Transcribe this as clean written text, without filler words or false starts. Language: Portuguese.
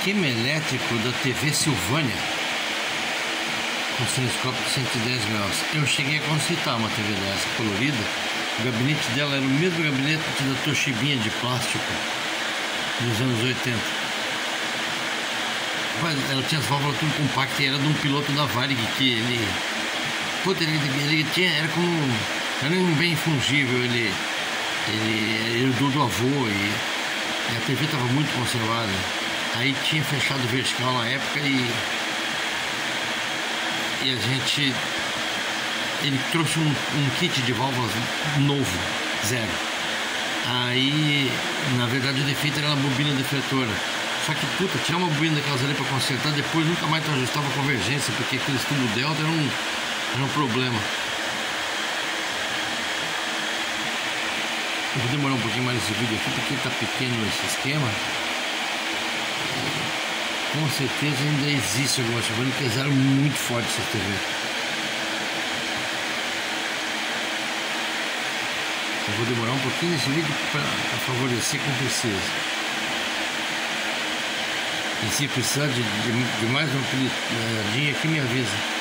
esquema elétrico da TV Silvânia com cinescópio de 110 graus. Eu cheguei a consultar uma TV dessa colorida. O gabinete dela era o mesmo gabinete da Toshibinha de plástico dos anos 80. Ela tinha as válvulas tudo compactas e era de um piloto da Varig que ele... Puta, ele tinha... Era como... Era um bem fungível, ele herdou do avô e a TV estava muito conservada. Aí tinha fechado o vertical na época e a gente... Ele trouxe um kit de válvulas novo, zero. Aí, na verdade, o defeito era a bobina defletora. Só que, puta, tirar uma bobina daquelas ali pra consertar, depois nunca mais tu ajustava a convergência, porque aqueles tubos delta era um problema. Eu vou demorar um pouquinho mais esse vídeo aqui, porque tá pequeno esse esquema. Com certeza ainda existe algumas chuvas que pesaram muito forte essa TV. Eu vou demorar um pouquinho nesse vídeo para favorecer quem precisa. E se precisar de mais uma pedidinha aqui, me avisa.